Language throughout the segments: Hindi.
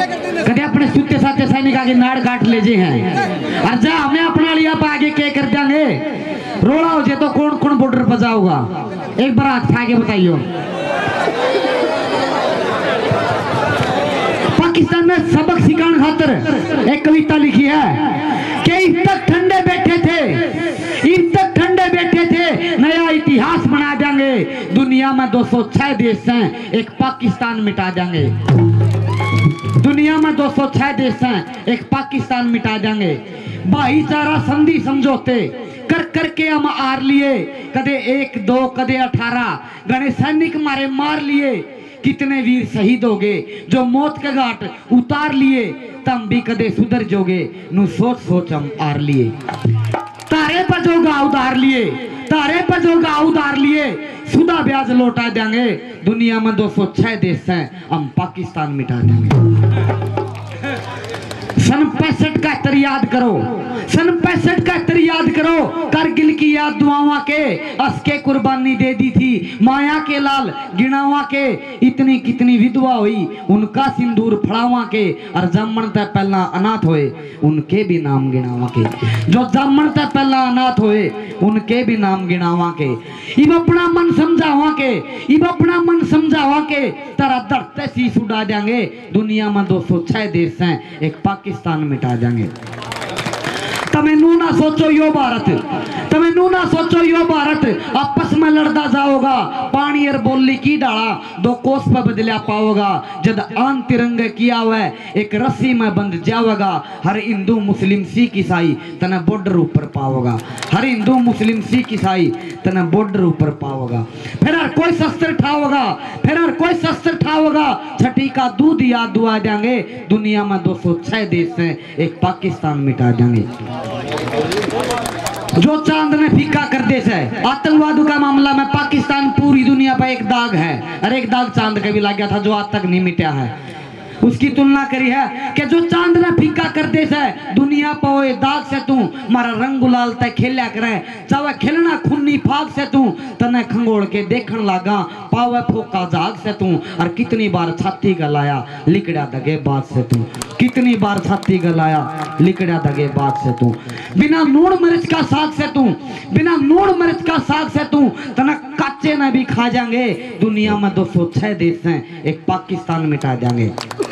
कदे अपने सुते साथे सैनिक आगे नाड़ काट ले जे हैं और जा हमें अपना लिया पर आगे क्या कर देंगे। रोड़ा हो जाए तो कौन कौन बॉर्डर पर जाऊगा, एक बार हाथ खा के बताइयो। पाकिस्तान में सबक सिखाने खातर एक कविता लिखी है कि इन तक ठंडे बैठे थे, इन तक ठंडे बैठे थे, नया इतिहास बना देंगे। दुनिया में 206 देश हैं, एक पाकिस्तान मिटा देंगे। दुनिया में 206 देश हैं, एक पाकिस्तान मिटा देंगे। भाईचारा संधि समझौते कर करके हम हार लिए, कदे 1 2 कदे 18 गणे सैनिक मारे मार लिए। कितने वीर शहीद हो गए जो मौत के घाट उतार लिए, तम भी कदे सुधर जोगे नु सोच सोच हम हार लिए। तारे पर जो गाँव उधार लिए, तारे पर जो गाँव उधार लिए, सुधा ब्याज लौटा देंगे। दुनिया में 206 देश हैं, हम पाकिस्तान मिटा देंगे। सन 65 का तर याद करो, सन 65 का तर याद करो, करगिल की याद दुआवा के, असके कुर्बानी दे दी थी माया के लाल गिनावा के। इतनी कितनी विधवा हुई उनका सिंदूर फड़ावा के, और जामन तक पहला अनाथ होए उनके भी नाम गिनावा के। जो जामन तक पहला अनाथ होए उनके भी नाम गिनावा के। इब अपना मन समझावा के, इब अपना मन समझावा के, तेरा धरते शीश उड़ा देंगे। दुनिया में 206 देश हैं, एक पाकिस्तान मिटा देंगे। तमें नू ना सोचो यो भारत, तमें नू ना सोचो यो भारत आपस में लड़ता जाओगा। पानी और बोली की डाला 2 कोस पे बदला पाओगा। जद आन तिरंगे किया हुआ एक रस्सी में बंध जाओगा। हर हिंदू मुस्लिम सिख ईसाई तना बॉर्डर ऊपर पाओगा। हर हिंदू मुस्लिम सिख ईसाई तना बॉर्डर ऊपर पाओगा। फिर हर कोई शस्त्र ठाओगा, फिर हर कोई शस्त्र ठाओगा। छठी का दूध याद दुआ देंगे। दुनिया में 206 देश हैं, एक पाकिस्तान मिटा देंगे। जो चांद ने फीका कर दे से आतंकवाद का मामला में पाकिस्तान पूरी दुनिया पर एक दाग है, और एक दाग चांद का भी लग गया था जो आज तक नहीं मिटा है। उसकी तुलना करी है कि जो चांद ने फीका कर दे से दुनिया पर दाग से तू मारा रंग गुलाल तय खेलिया करे। चाहे खेलना खूनी फाग से तू तने खंगोड़ के देखन लागा। पावे फोका जाग से तू, और कितनी बार छाती गलाया लिकड़ा दगे बात से तू। कितनी बार छाती गलाया लिकड़ा दगे बात से तू। बिना नून मिर्च का साग से तू, बिना नून मिर्च का साग से तू तना कच्चे न भी खा जाएंगे। दुनिया में 206 देश हैं, एक पाकिस्तान मिटा देंगे।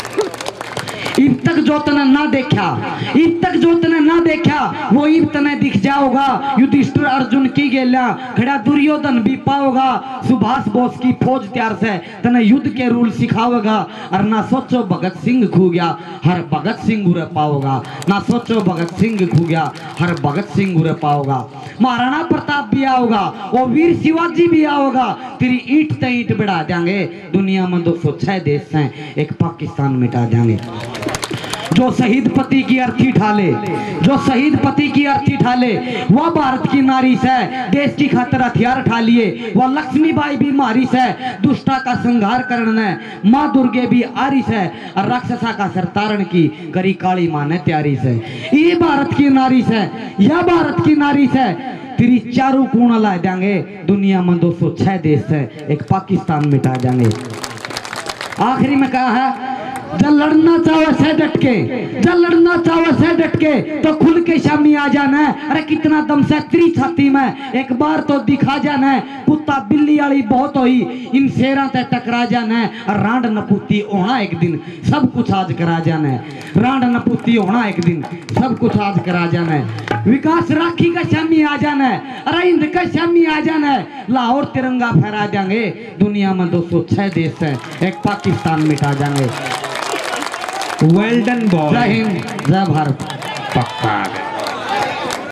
इब तक जो तने ना देखा, इब तक जो तने ना देखा वो इब तने दिख जाओगा। युधिष्ठिर अर्जुन की गेल्या खड़ा दुर्योधन भी पाओगा। सुभाष बोस की फौज त्यार से तने युद्ध के रूल सिखाओगा। और ना सोचो भगत सिंह खू गया हर भगत सिंह उरे पाओगा। ना सोचो भगत सिंह खू गया हर भगत सिंह उरे पाओगा। महाराणा प्रताप भी आओगा, वो वीर शिवाजी भी आओगा। तेरी ईंट ते ईंट बढ़ा देंगे। दुनिया में 206 देश हैं, एक पाकिस्तान मिटा देंगे। जो शहीद पति की अर्थी ठाले, जो शहीद पति की अर्थी ठाले, वह भारत की नारी से देश की खातिर हथियार ठा लिए। वह लक्ष्मीबाई भी मारी से दुष्टा का संहार करने, माँ दुर्गे भी आरी से और राक्षसा का सरतारण की करी काली माँ ने तैयारी से। ये भारत की नारी से, यह भारत की नारी से तेरी चारों कोण ला देंगे। दुनिया में 206 देश है, एक पाकिस्तान मिटा देंगे। आखिरी में कहा है जब लड़ना चाहो से डट के, जब लड़ना चाहो से डट के तो खुल के शामी आ जाना है। अरे कितना दम से तेरी छाती में एक बार तो दिखा जाना है। कुत्ता बिल्ली वाली बहुत हुई, इन शेरा ते टकरा जाना है। और रांड नपुती होना एक दिन सब कुछ आज करा जाना है। रांड नपुती होना एक दिन सब कुछ आज करा जाना है। विकास राखी का शामी आ जाना है, अरे हिंद का शामी आ जाना है। लाहौर तिरंगा फहरा देंगे। दुनिया में 206 देश है, एक पाकिस्तान मिटा देंगे। Well done boy. जय हिंद, जय भारत। पक्का।